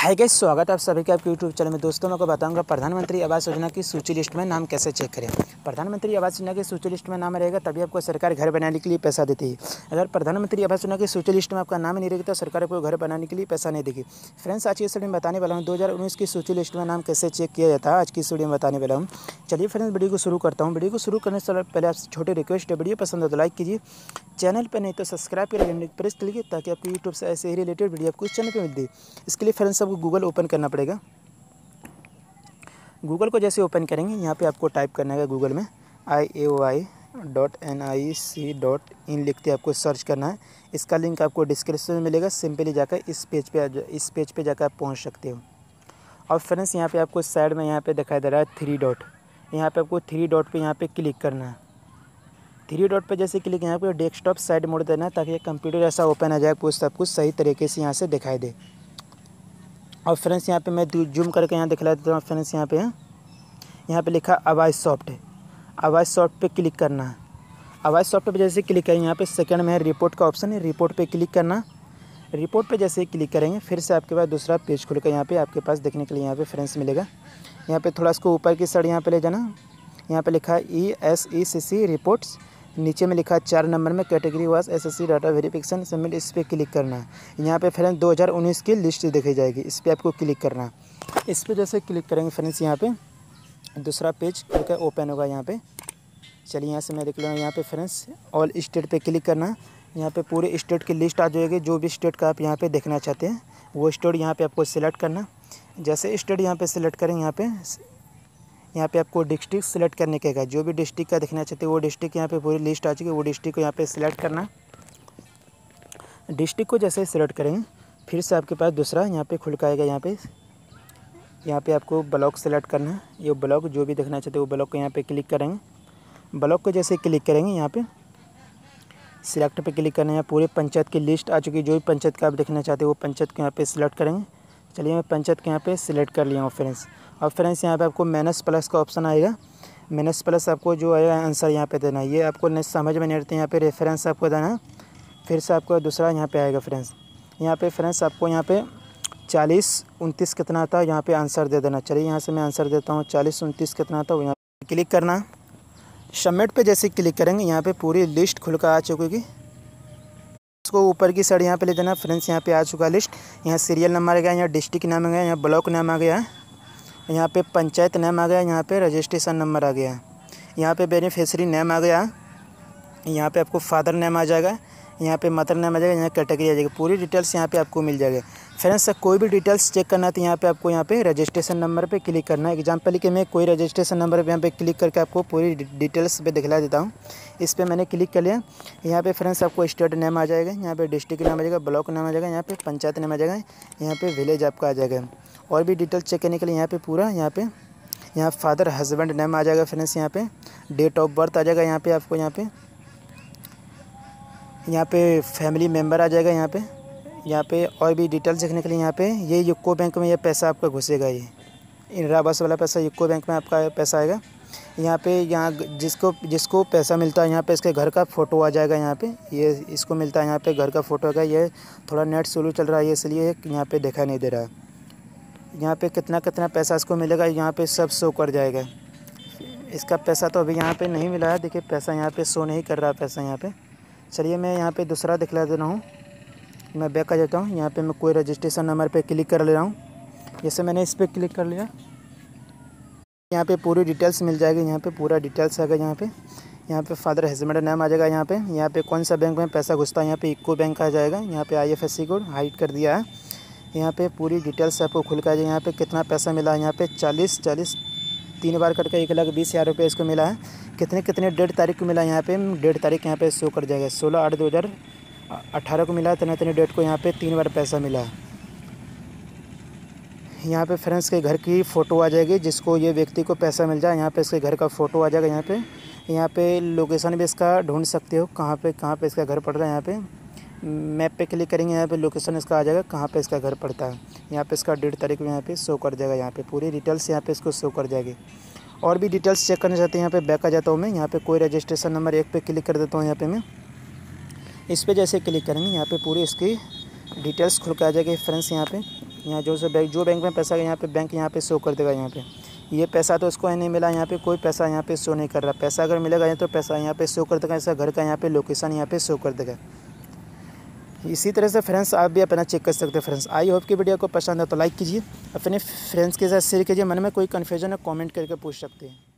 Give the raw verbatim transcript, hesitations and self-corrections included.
Hi guys, स्वागत है आप सभी का आपके यूट्यूब चैनल में। दोस्तों मैं आपको बताऊंगा प्रधानमंत्री आवास योजना की सूची लिस्ट में नाम कैसे चेक करें। प्रधानमंत्री आवास योजना की सूची लिस्ट में नाम रहेगा तभी आपको सरकार घर बनाने के लिए पैसा देती है। अगर प्रधानमंत्री आवास योजना की सूची लिस्ट में आपका नाम नहीं रहेगा तो सरकार आपको घर बनाने के लिए पैसा नहीं देगी। फ्रेंड्स, आज की इस वीडियो में बताने वाला हूँ दो हज़ार उन्नीस की सूची लिस्ट में नाम कैसे चेक किया जाता है। आज की इस वीडियो में बताने वाला हूँ। चलिए फ्रेंड्स, वीडियो को शुरू करता हूँ। वीडियो को शुरू करने से पहले आपसे छोटी रिक्वेस्ट है, वीडियो पसंद हो तो लाइक कीजिए, चैनल पर नहीं तो सब्सक्राइब करिए, प्रेस कीजिए ताकि आपको यूट्यूब से ऐसे ही रिलेटेड वीडियो आपको इस चैनल पर मिलती है। इसके लिए फ्रेंड्स आपको गूगल ओपन करना पड़ेगा। गूगल को जैसे ओपन करेंगे यहाँ पे आपको टाइप करना है गूगल में I A O I dot N I C dot in लिखते आपको सर्च करना है। इसका लिंक आपको डिस्क्रिप्शन में मिलेगा। सिंपली जाकर इस पेज पे इस पेज पे जाकर आप पहुँच सकते हो। और फ्रेंड्स, यहाँ पे आपको साइड में यहाँ पे दिखाई दे रहा है थ्री डॉट। यहाँ पे आपको थ्री डॉट पे यहाँ पे क्लिक करना है। थ्री डॉट पे जैसे क्लिक यहाँ पे डेस्कटॉप साइड मोड़ देना है ताकि कंप्यूटर ऐसा ओपन आ जाए, कुछ सब कुछ सही तरीके से यहाँ से दिखाई दे। और फ्रेंड्स, यहाँ पे मैं जूम करके यहाँ दिखला देता हूँ। फ्रेंड्स, यहाँ पे यहाँ पे लिखा आवाज़ सॉफ्ट है। आवाज़ सॉफ्ट पे क्लिक करना है। आवाज़ सॉफ्ट पे जैसे क्लिक करेंगे यहाँ पे सेकंड में है रिपोर्ट का ऑप्शन है। रिपोर्ट पे क्लिक करना। रिपोर्ट पे जैसे क्लिक करेंगे फिर से आपके पास दूसरा पेज खुलकर यहाँ पे आपके पास देखने के लिए यहाँ पे फ्रेंड्स मिलेगा। यहाँ पे थोड़ा इसको ऊपर की साइड यहाँ पे ले जाना। यहाँ पे लिखा है ई एस ई सी सी रिपोर्ट्स। नीचे में लिखा है चार नंबर में category was S S C data verification submit. इस पर क्लिक करना है। यहाँ पे फ्रेंड्स दो हज़ार उन्नीस की लिस्ट देखी जाएगी। इस पर आपको क्लिक करना है। इस पर जैसे क्लिक करेंगे फ्रेंड्स यहाँ पे दूसरा पेज खुलकर ओपन होगा। यहाँ पे चलिए यहाँ से मैं देख लूँगा। यहाँ पे फ्रेंड्स ऑल स्टेट पे क्लिक करना है। यहाँ पे पूरे स्टेट की लिस्ट आ जाएगी। जो भी स्टेट का आप यहाँ पे देखना चाहते हैं वो स्टेट यहाँ पे आपको सिलेक्ट करना। जैसे स्टेट यहाँ पे सिलेक्ट करेंगे यहाँ पे यहाँ पे आपको डिस्ट्रिक्ट सेलेक्ट करने के का जो भी डिस्ट्रिक्ट का देखना चाहते हैं वो डिस्ट्रिक्ट यहाँ पे पूरी लिस्ट आ चुकी है। वो डिस्ट्रिक्ट को यहाँ पे सिलेक्ट करना। डिस्ट्रिक्ट को जैसे सिलेक्ट करेंगे फिर से आपके पास दूसरा यहाँ पे खुल आएगा। यहाँ पे यहाँ पे आपको ब्लॉक सेलेक्ट करना है। ये ब्लॉक जो भी देखना चाहते हैं वो ब्लॉक को यहाँ पे क्लिक करेंगे। ब्लॉक को जैसे क्लिक करेंगे यहाँ पे सिलेक्ट पे क्लिक करना है। यहाँ पूरे पंचायत की लिस्ट आ चुकी है। जो भी पंचायत का आप देखना चाहते हैं वो पंचायत को यहाँ पे सिलेक्ट करेंगे। चलिए मैं पंचायत के यहाँ पे सिलेक्ट कर लिया हूँ फ्रेंड्स। और फ्रेंड्स, यहाँ पे आपको माइनस प्लस का ऑप्शन आएगा। माइनस प्लस आपको जो आएगा आंसर यहाँ पे देना है। ये आपको नहीं समझ में नहीं आते, यहाँ पे रेफरेंस आपको देना है। फिर से आपको दूसरा यहाँ पे आएगा फ्रेंड्स। यहाँ पे फ्रेंड्स आपको यहाँ पे चालीस उनतीस कितना आता है यहाँ पे आंसर दे देना। चलिए यहाँ से मैं आंसर देता हूँ चालीस उनतीस कितना आता है यहाँ पे क्लिक करना। सबमिट पे जैसे क्लिक करेंगे यहाँ पे पूरी लिस्ट खुलकर आ चुकी। उसको ऊपर की साइड यहाँ पे ले जाना। फ्रेंड्स, यहाँ पे आ चुका लिस्ट। यहाँ सीरियल नंबर आ गया, यहाँ डिस्ट्रिक्ट नाम आ गया, यहाँ ब्लॉक नाम आ गया, यहाँ पे पंचायत नाम आ गया, यहाँ पे रजिस्ट्रेशन नंबर आ गया, यहाँ पे बेनिफिशियरी नेम आ गया, यहाँ पे आपको फादर नेम आ जाएगा, यहाँ पे मदर नेम आ जाएगा, यहाँ कैटेगरी आ जाएगी। पूरी डिटेल्स यहाँ पे आपको मिल जाएगा। फ्रेंड्स, कोई भी डिटेल्स चेक करना है तो यहाँ पे आपको यहाँ पे रजिस्ट्रेशन नंबर पे क्लिक करना है। एग्जाम्पल के मैं कोई रजिस्ट्रेशन नंबर पे यहाँ पे क्लिक करके आपको पूरी डिटेल्स पे दिखला देता हूँ। इस पर मैंने क्लिक कर लिया। यहाँ पे फ्रेंड्स आपको स्टेट नेम आ जाएगा, यहाँ पे डिस्ट्रिक्ट नाम आ जाएगा, ब्लॉक नाम आ जाएगा, यहाँ पे पंचायत नाम आ जाएगा, यहाँ पे विलेज आपका आ जाएगा। और भी डिटेल्स चेक करने के लिए यहाँ पे पूरा यहाँ पे यहाँ फादर हस्बैंड नेम आ जाएगा। फ्रेंड्स, यहाँ पे डेट ऑफ बर्थ आ जाएगा। यहाँ पे आपको यहाँ पे यहाँ पे फैमिली मेम्बर आ जाएगा। यहाँ पे यहाँ पे और भी डिटेल्स देखने के लिए यहाँ पे ये यूको बैंक में ये पैसा आपका घुसेगा। ये इंदिरा आवास वाला पैसा यूको बैंक में आपका पैसा आएगा। यहाँ पे यहाँ जिसको जिसको पैसा मिलता है यहाँ पे इसके घर का फ़ोटो आ जाएगा। यहाँ पे ये इसको मिलता है यहाँ पे घर का फ़ोटो आएगा। ये थोड़ा नेट स्लो चल रहा है इसलिए यहाँ पे देखा नहीं दे रहा है। यहाँ पे कितना कितना पैसा इसको मिलेगा यहाँ पे सब शो कर जाएगा। इसका पैसा तो अभी यहाँ पे नहीं मिला है। देखिए पैसा यहाँ पे शो नहीं कर रहा है पैसा यहाँ पे। चलिए मैं यहाँ पे दूसरा दिखला दे रहा हूँ। मैं बैक आ जाता हूँ। यहाँ पे मैं कोई रजिस्ट्रेशन नंबर पे क्लिक कर ले रहा हूँ। जैसे मैंने इस पर क्लिक कर लिया, यहाँ पे पूरी डिटेल्स मिल जाएगी। यहाँ पे पूरा डिटेल्स आ गया। यहाँ पे यहाँ पे फादर हस्बैंड नाम आ जाएगा। यहाँ पे यहाँ पे कौन सा बैंक में पैसा घुसता है यहाँ पे इको बैंक आ जाएगा। यहाँ पे I F S C code hide कर दिया है। यहाँ पे पूरी डिटेल्स आपको खुल कर आ जाएगी। यहाँ पे कितना पैसा मिला है यहाँ पे चालीस चालीस तीन बार करके एक लाख बीस हज़ार रुपये इसको मिला है। कितने कितने डेढ़ तारीख को मिला है यहाँ पे डेढ़ तारीख यहाँ पे शो कर जाएगा। सोलह आठ दो हज़ार अठारह को मिला है। इतने इतने डेट को यहाँ पे तीन बार पैसा मिला है। यहाँ पे फ्रेंड्स के घर की फ़ोटो आ जाएगी। जिसको ये व्यक्ति को पैसा मिल जाए यहाँ पे इसके घर का फ़ोटो आ जाएगा। यहाँ पे यहाँ पे लोकेशन भी इसका ढूंढ सकते हो कहाँ पे कहाँ पे इसका घर पड़ रहा है। यहाँ पे मैप पे क्लिक करेंगे यहाँ पे लोकेशन इसका आ जाएगा कहाँ पे इसका घर पड़ता है। यहाँ पे इसका डेढ़ तारीख को यहाँ पे शो कर जाएगा। यहाँ पे पूरी डिटेल्स यहाँ पे इसको शो कर जाएगी। और भी डिटेल्स चेक करना चाहते हैं यहाँ पे बैक आ जाता हूँ मैं। यहाँ पे कोई रजिस्ट्रेशन नंबर एक पे क्लिक कर देता हूँ। यहाँ पे मैं इस पर जैसे क्लिक करेंगे यहाँ पे पूरी इसकी डिटेल्स खुल के आ जाएगी फ्रेंड्स। यहाँ पे यहाँ जो से बैंक जो बैंक में पैसा यहाँ पे बैंक यहाँ पे शो कर देगा। यहाँ पे ये पैसा तो उसको नहीं मिला, यहाँ पे कोई पैसा यहाँ पे शो नहीं कर रहा। पैसा अगर मिलेगा यहाँ तो पैसा यहाँ पे शो कर देगा, ऐसा घर का यहाँ पे लोकेशन यहाँ पे शो कर देगा। इसी तरह से फ्रेंड्स आप भी अपना चेक कर सकते हैं। फ्रेंड्स आई होप कि वीडियो को पसंद है तो लाइक कीजिए, अपने फ्रेंड्स के साथ शेयर कीजिए। मन में कोई कन्फ्यूजन है कमेंट करके पूछ सकते हैं।